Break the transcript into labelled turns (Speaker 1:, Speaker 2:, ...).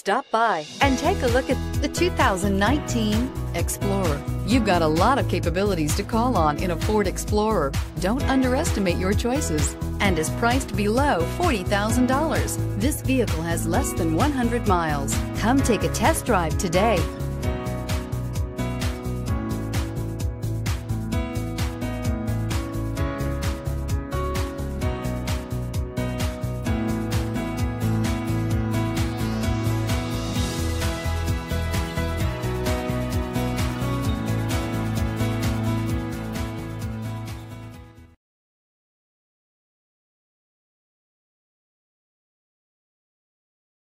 Speaker 1: Stop by and take a look at the 2019 Explorer. You've got a lot of capabilities to call on in a Ford Explorer. Don't underestimate your choices, and is priced below $40,000. This vehicle has less than 100 miles. Come take a test drive today.